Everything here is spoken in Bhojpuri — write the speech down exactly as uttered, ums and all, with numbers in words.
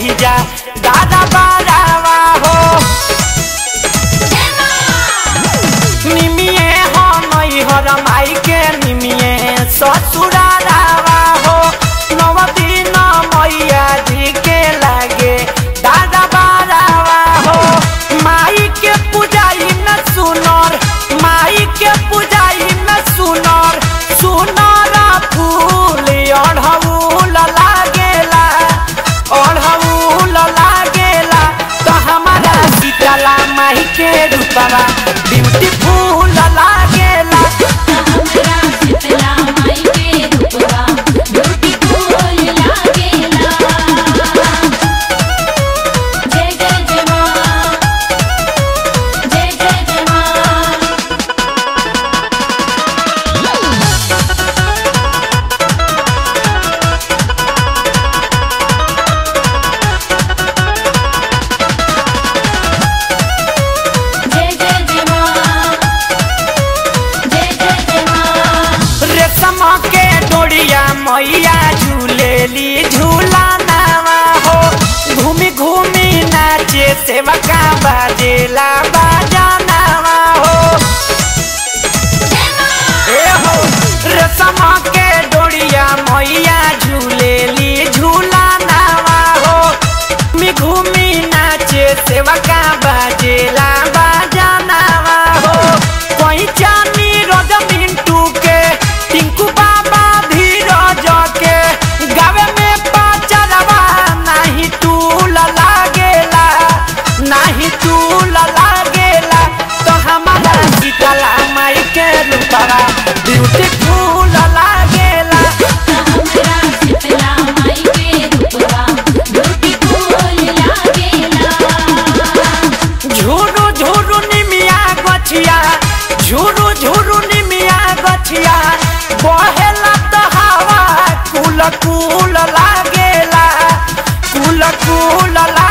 ओही जा दादा बारावा हो निमिये हो नई हर माई के निमिये ससुरारावा हो नव दिन मैया जी के लागे दादा बारावा हो माई के पूजाई न सुनर माई के पूजाई न सुनर सुनर फूल अढ़ऊल लागेला अढ़ऊल लागेला तो हमारा शीतला माई के रूपवा ब्यूटीफुल लागेला हमरा शीतला माई के रूपवा ब्यूटीफुल लागेला जय जय जय मां जय जय जय मां जय जय जय मां जय जय जय मां रेशम के डोरिया मैया झूलेली झूला नावा हो घूमी घूमी नाचे सेवका बाजेला बाजानावा हो ए हो रेशम के डोरिया मैया झूलेली झूला नावा हो घूमी घूमी नाचे सेवका बाजेला बाजानावा हो कोई चानी रोज मिंटू के टिंकू बाबा धीरज के गावे में पाचरवा नहीं तूल लागेला नहीं तूल लागेला तो हमारा शीतला माई के रूपवा ब्यूटीफुल लागेला हमरा शीतला माई के रूपवा ब्यूटीफुल लागेला झुरु झुरु निमिया गछिया झुरु झुरु निमिया गछिया बहेला तो हवा कुल कुल लागेला कुल कुल लागेला।